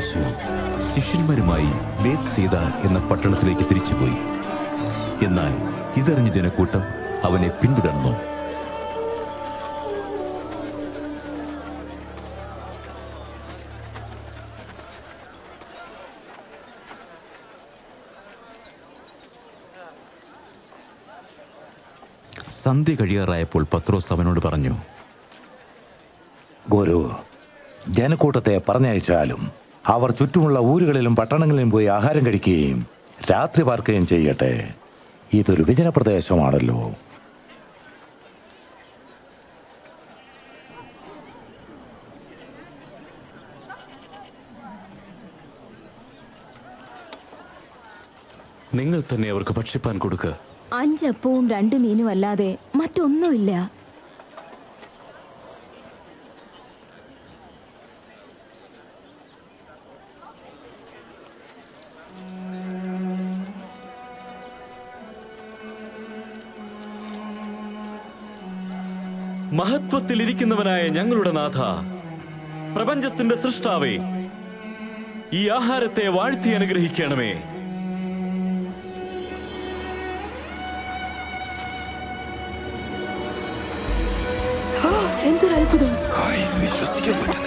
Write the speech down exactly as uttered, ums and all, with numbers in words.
യേശു ശിഷ്യന്മാരുമായി ബേത്സീദ എന്ന പട്ടണത്തിലേക്ക് തിരിച്ചുപോയി. എന്നാൽ ഇതറിഞ്ഞ ജനക്കൂട്ടം അവനെ പിന്തുടർന്നു. സന്ധ്യ കഴിയാറായപ്പോൾ പത്രോസ് അവനോട് പറഞ്ഞു, ഗുരു, ജനക്കൂട്ടത്തെ പറഞ്ഞയച്ചാലും അവർ ചുറ്റുമുള്ള ഊരുകളിലും പട്ടണങ്ങളിലും പോയി ആഹാരം കഴിക്കുകയും രാത്രി പാർക്കുകയും ചെയ്യട്ടെ. ഇതൊരു വിജന പ്രദേശമാണല്ലോ. നിങ്ങൾ തന്നെ അവർക്ക് ഭക്ഷിപ്പാൻ കൊടുക്കുക. അഞ്ചപ്പവും രണ്ടു മീനും അല്ലാതെ മറ്റൊന്നുമില്ല. മഹത്വത്തിലിരിക്കുന്നവനായ ഞങ്ങളുടെ നാഥ, പ്രപഞ്ചത്തിന്റെ സൃഷ്ടാവേ, ഈ ആഹാരത്തെ വാഴ്ത്തി അനുഗ്രഹിക്കണമേ. എന്തൊരു അത്ഭുതം! വിശ്വസിക്കാൻ പറ്റും.